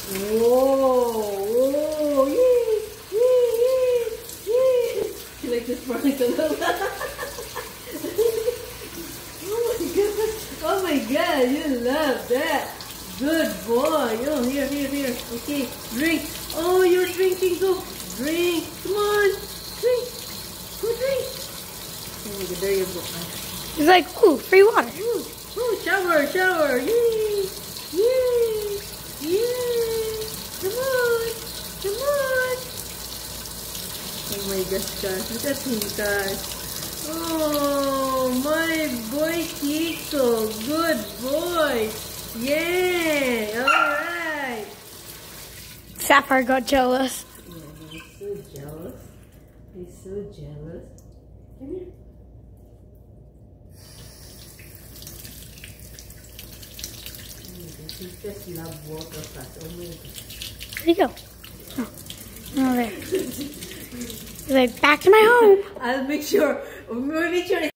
Whoa! Yee! You like this part a little? Oh my god, you love that. Good boy. Oh, here. Okay, drink. Oh, you're drinking. Go. Drink. Come on. Drink. Go drink. Oh my god, there you go. He's like, ooh, free water. Ooh, shower. Yay. Come on. Oh my gosh, guys. Look at him, guys. Oh, my boy Kiko. Good boy. Yay. Alright. Sapphire got jealous. Yeah, he's so jealous. Come here. He just loves water fast. Oh my god. Where'd he go? Oh, there. He's like, back to my home. I'll make sure.